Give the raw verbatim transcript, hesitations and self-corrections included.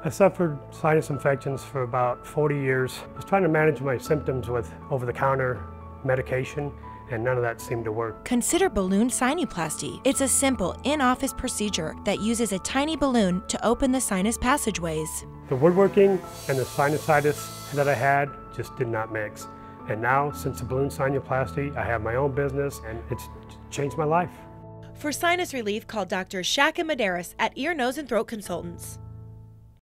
I suffered sinus infections for about forty years. I was trying to manage my symptoms with over-the-counter medication, and none of that seemed to work. Consider Balloon Sinuplasty. It's a simple, in-office procedure that uses a tiny balloon to open the sinus passageways. The woodworking and the sinusitis that I had just did not mix. And now, since the Balloon Sinuplasty, I have my own business, and it's changed my life. For sinus relief, call Doctors Shack and Medeiros at Ear, Nose, and Throat Consultants.